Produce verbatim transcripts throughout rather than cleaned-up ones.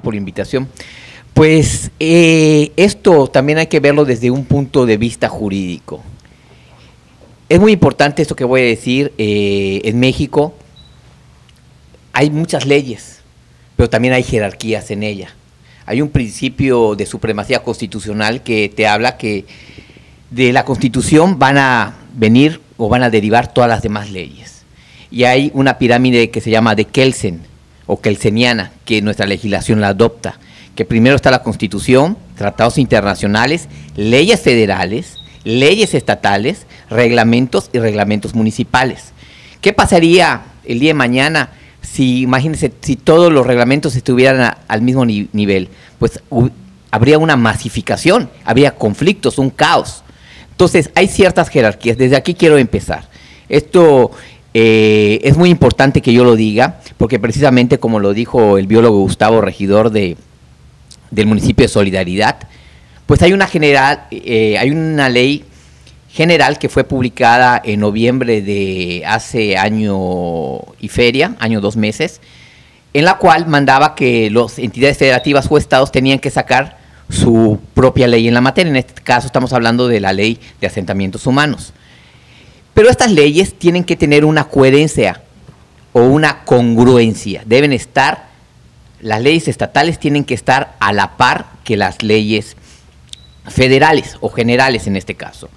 por la invitación. Pues eh, esto también hay que verlo desde un punto de vista jurídico. Es muy importante esto que voy a decir. Eh, en México hay muchas leyes, pero también hay jerarquías en ella. Hay un principio de supremacía constitucional que te habla que de la Constitución van a venir o van a derivar todas las demás leyes. Y hay una pirámide que se llama de Kelsen o kelseniana, que nuestra legislación la adopta, que primero está la Constitución, tratados internacionales, leyes federales, leyes estatales, reglamentos y reglamentos municipales. ¿Qué pasaría el día de mañana si, imagínense, si todos los reglamentos estuvieran a, al mismo ni, nivel? Pues u, habría una masificación, habría conflictos, un caos. Entonces, hay ciertas jerarquías. Desde aquí quiero empezar. Esto eh, es muy importante que yo lo diga, porque precisamente como lo dijo el biólogo Gustavo Regidor de, del municipio de Solidaridad, pues hay una, general, eh, hay una ley general que fue publicada en noviembre de hace año y feria, año dos meses, en la cual mandaba que las entidades federativas o estados tenían que sacar su propia ley en la materia. En este caso estamos hablando de la ley de asentamientos humanos. Pero estas leyes tienen que tener una coherencia o una congruencia. Deben estar, las leyes estatales tienen que estar a la par que las leyes federales o generales en este caso.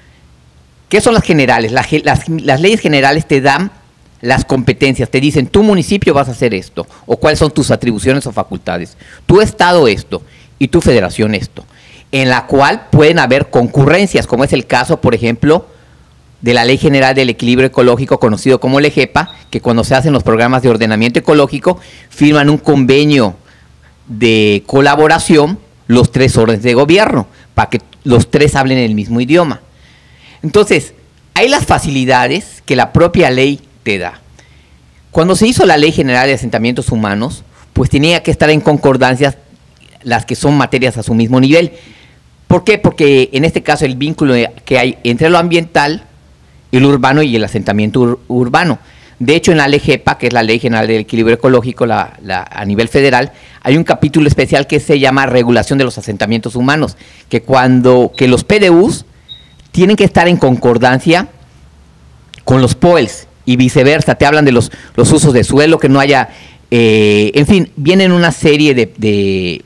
¿Qué son las generales? Las, las, las leyes generales te dan las competencias, te dicen, tu municipio vas a hacer esto, o cuáles son tus atribuciones o facultades, tu estado esto, y tu federación esto, en la cual pueden haber concurrencias, como es el caso, por ejemplo, de la Ley General del Equilibrio Ecológico, conocido como LEGEPA, que cuando se hacen los programas de ordenamiento ecológico, firman un convenio de colaboración los tres órdenes de gobierno, para que los tres hablen el mismo idioma. Entonces, hay las facilidades que la propia ley te da. Cuando se hizo la Ley General de Asentamientos Humanos, pues tenía que estar en concordancia las que son materias a su mismo nivel. ¿Por qué? Porque en este caso el vínculo que hay entre lo ambiental, el urbano y el asentamiento ur urbano. De hecho, en la LEGEPA, que es la Ley General del Equilibrio Ecológico la, la, a nivel federal, hay un capítulo especial que se llama Regulación de los Asentamientos Humanos, que cuando que los P D Us tienen que estar en concordancia con los P O E Ls y viceversa. Te hablan de los, los usos de suelo, que no haya, eh, en fin, vienen una serie de, de,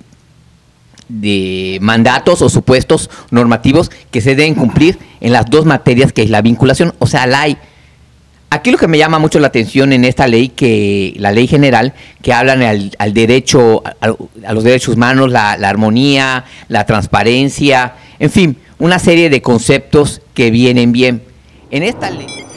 de mandatos o supuestos normativos que se deben cumplir en las dos materias que es la vinculación, o sea, la hay. Aquí lo que me llama mucho la atención en esta ley, que la ley general, que hablan al, al derecho, a, a los derechos humanos, la, la armonía, la transparencia, en fin, una serie de conceptos que vienen bien. En esta ley...